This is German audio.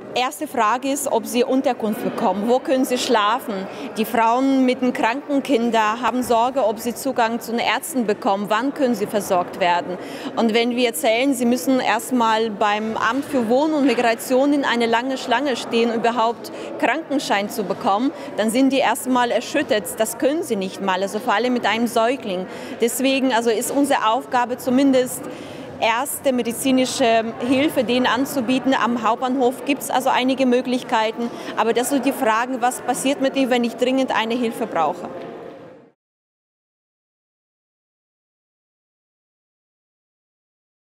Erste Frage ist, ob sie Unterkunft bekommen. Wo können sie schlafen? Die Frauen mit den kranken Kindern haben Sorge, ob sie Zugang zu den Ärzten bekommen. Wann können sie versorgt werden? Und wenn wir erzählen, sie müssen erstmal beim Amt für Wohnen und Migration in eine lange Schlange stehen, um überhaupt Krankenschein zu bekommen, dann sind die erstmal erschüttert. Das können sie nicht mal, also vor allem mit einem Säugling. Deswegen also ist unsere Aufgabe zumindest, erste medizinische Hilfe denen anzubieten. Am Hauptbahnhof gibt es also einige Möglichkeiten, aber das sind die Fragen, was passiert mit ihnen, wenn ich dringend eine Hilfe brauche.